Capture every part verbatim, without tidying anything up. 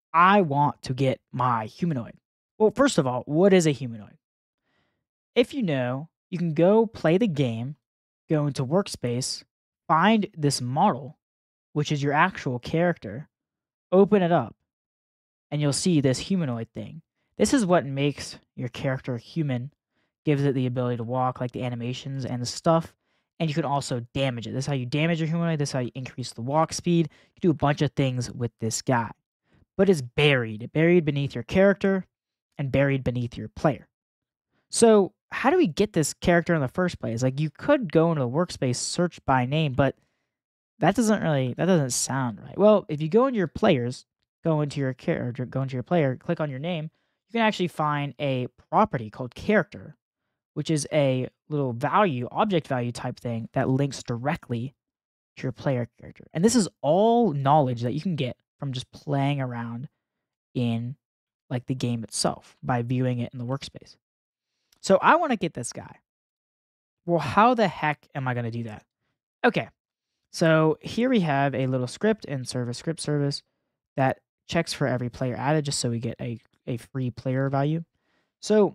I want to get my humanoid. Well, first of all, what is a humanoid? If you know, you can go play the game, go into workspace, find this model, which is your actual character, open it up, and you'll see this humanoid thing. This is what makes your character human, gives it the ability to walk, like the animations and the stuff, and you can also damage it. This is how you damage your humanoid, this is how you increase the walk speed. You can do a bunch of things with this guy. But it's buried, buried beneath your character and buried beneath your player. So, how do we get this character in the first place? Like, you could go into the workspace, search by name, but that doesn't really that doesn't sound right. Well, if you go into your players, go into your character, go into your player, click on your name, you can actually find a property called character, which is a little value, object value type thing that links directly to your player character. And this is all knowledge that you can get from just playing around in like the game itself by viewing it in the workspace. So I want to get this guy. Well, how the heck am I going to do that? Okay. So here we have a little script in service script service that checks for every player added just so we get a, a free player value. So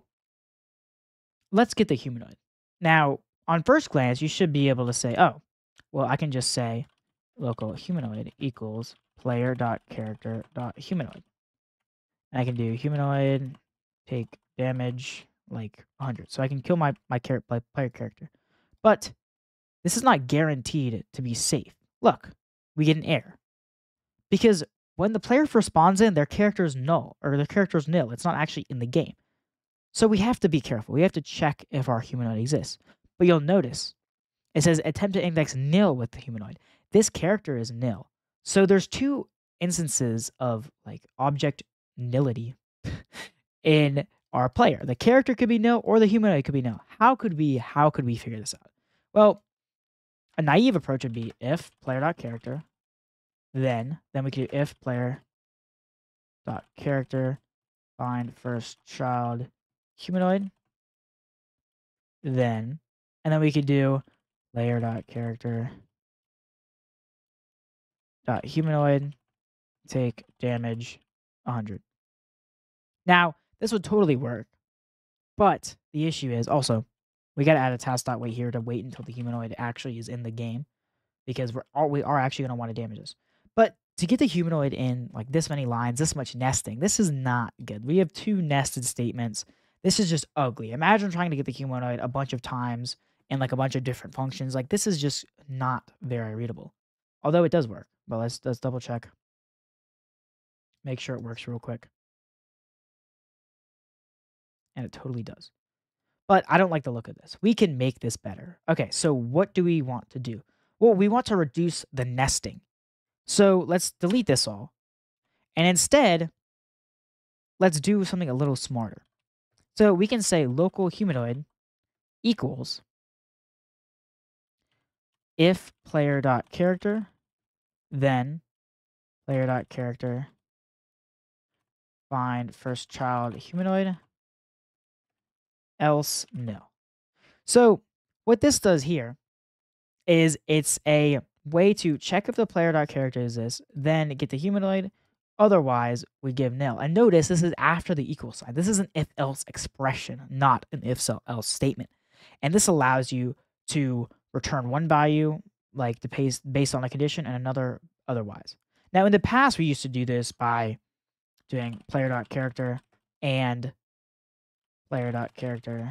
let's get the humanoid. Now, on first glance, you should be able to say, oh, well, I can just say local humanoid equals player dot character dot humanoid. And I can do humanoid, take damage like one hundred. So I can kill my, my char- player character. But this is not guaranteed to be safe. Look, we get an error. Because when the player first spawns in, their character is null, or their character is nil. It's not actually in the game. So we have to be careful. We have to check if our humanoid exists. But you'll notice it says attempt to index nil with the humanoid. This character is nil. So there's two instances of like object nility in our player. The character could be nil or the humanoid could be nil. How could we how could we figure this out? Well, a naive approach would be if player.character, then then we could do if player.character find first child humanoid, then and then we could do player.character dot humanoid take damage one hundred. Now, this would totally work, but the issue is also we got to add a task.wait here to wait until the humanoid actually is in the game because we're all, we are actually going to want to damage this. But to get the humanoid in like this many lines, this much nesting, this is not good. We have two nested statements. This is just ugly. Imagine trying to get the humanoid a bunch of times in like a bunch of different functions. Like this is just not very readable. Although it does work. But let's let's double check. Make sure it works real quick. And it totally does. But I don't like the look of this. We can make this better. Okay, so what do we want to do? Well, we want to reduce the nesting. So let's delete this all. And instead, let's do something a little smarter. So we can say local humanoid equals if player.character, then player.character find first child humanoid, else no. So what this does here is it's a way to check if the player.character is this, then get the humanoid. Otherwise, we give nil. And notice this is after the equal sign. This is an if-else expression, not an if-else statement. And this allows you to return one value, like the pace based on a condition, and another otherwise. Now, in the past, we used to do this by doing player.character and player.character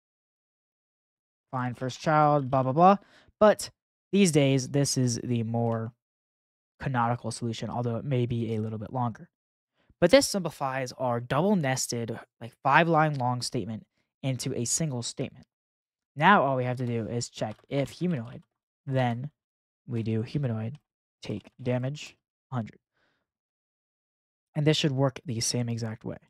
find first child, blah, blah, blah. But these days, this is the more canonical solution, although it may be a little bit longer. But this simplifies our double nested, like five line long statement into a single statement. Now all we have to do is check if humanoid, then we do humanoid take damage one hundred. And this should work the same exact way.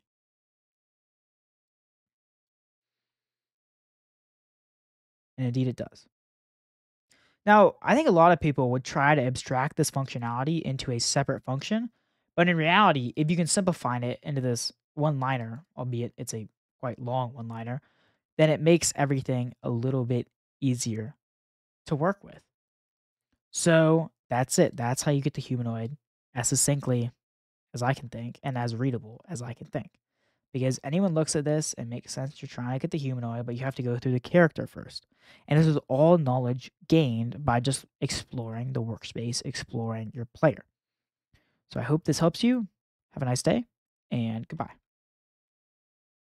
And indeed it does. Now, I think a lot of people would try to abstract this functionality into a separate function, but in reality, if you can simplify it into this one-liner, albeit it's a quite long one-liner, then it makes everything a little bit easier to work with. So that's it. That's how you get the humanoid as succinctly as I can think and as readable as I can think. Because anyone looks at this and makes sense. You're trying to get the humanoid, but you have to go through the character first. And this is all knowledge gained by just exploring the workspace, exploring your player. So I hope this helps you. Have a nice day and goodbye.